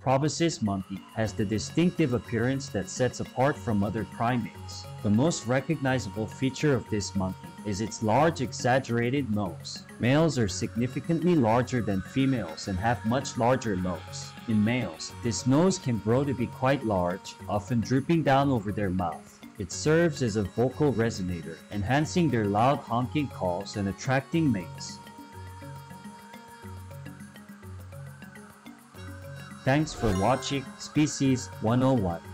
Proboscis monkey has the distinctive appearance that sets apart from other primates. The most recognizable feature of this monkey is its large, exaggerated nose. Males are significantly larger than females and have much larger nose. In males, this nose can grow to be quite large, often drooping down over their mouth. It serves as a vocal resonator, enhancing their loud honking calls and attracting mates. Thanks for watching Species 101.